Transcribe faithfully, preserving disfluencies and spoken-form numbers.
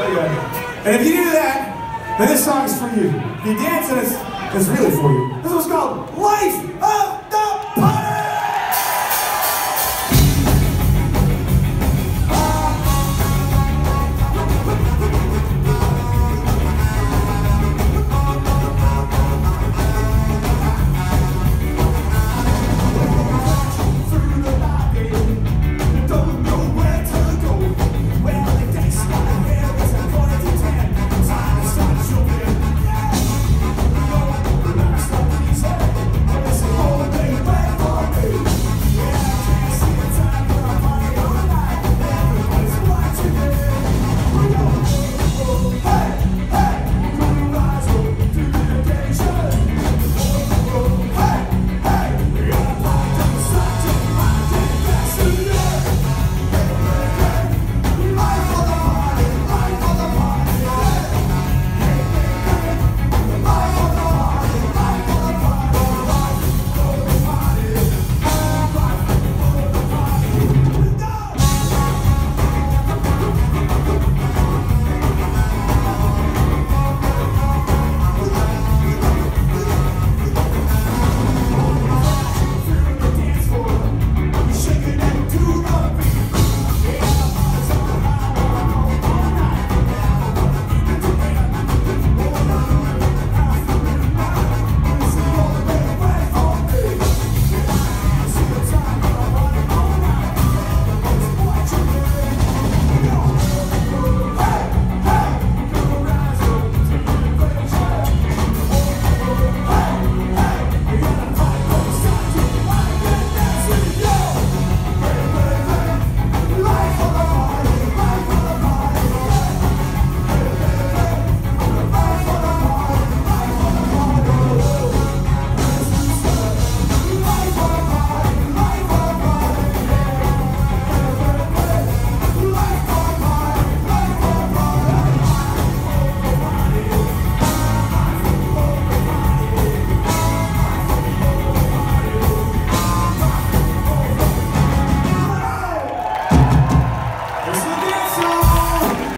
And if you do that, then this song is for you. If you dance, then it's, it's really for you. This one's called Life of